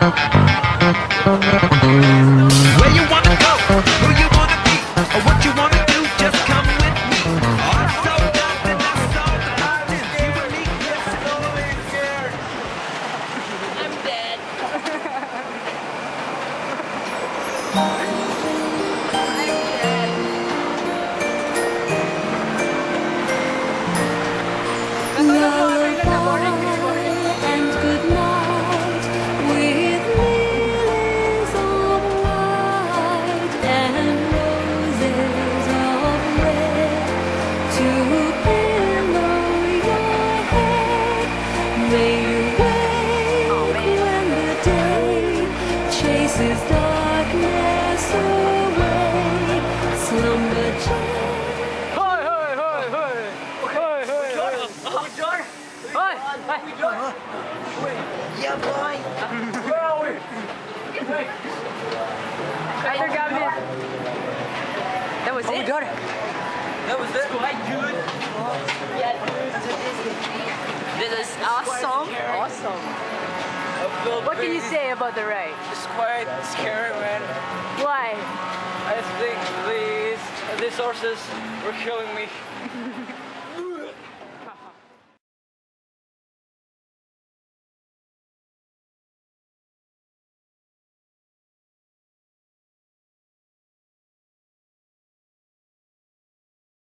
Where you wanna go, who you wanna be, or what you wanna do, just come with me. I'm so dumb and I'm so blind. You and me, yes, always scared. I'm dead. And good night with lilies of white and roses of red to pillow your head. May you wake when the day chases darkness away. Slumber Yeah, boy. Where are we? That was it. We got it. That was it. Quite good. Yeah, this is awesome. Awesome. What can you say about the ride? It's quite scary, man. Why? I think these horses were killing me.